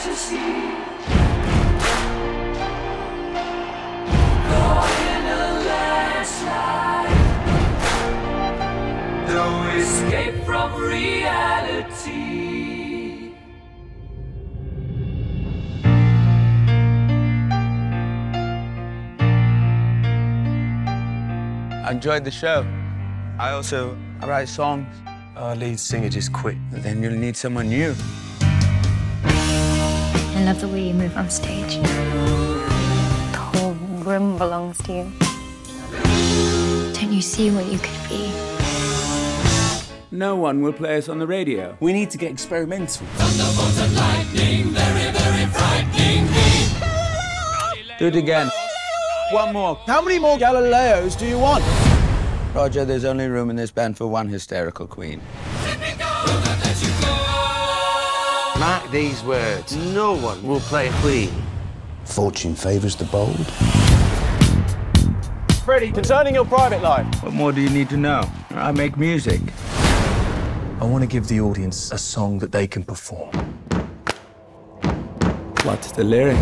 fantasy. Caught in a landslide. No escape from reality. I enjoyed the show. I write songs. Our lead singer just quit. But then you'll need someone new. I love the way you move on stage. The whole room belongs to you. Don't you see what you could be? No one will play us on the radio. We need to get experimental. Thunderbolts and lightning, very, very frightening me. Do it again. One more. How many more Galileos do you want? Roger, there's only room in this band for one hysterical queen. Mark these words. No one will play a queen. Fortune favours the bold. Freddie, concerning your private life. What more do you need to know? I make music. I want to give the audience a song that they can perform. What's the lyric?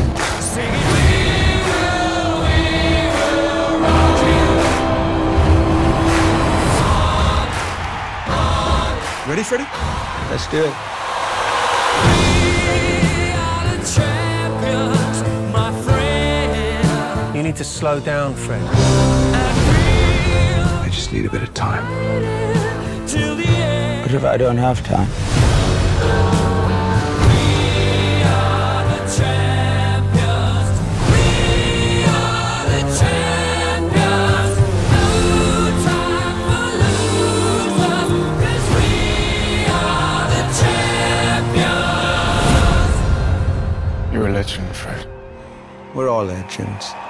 Ready, Freddie? Let's do it. You need to slow down, Fred. I just need a bit of time. What if I don't have time? You're a legend, Fred. We're all legends.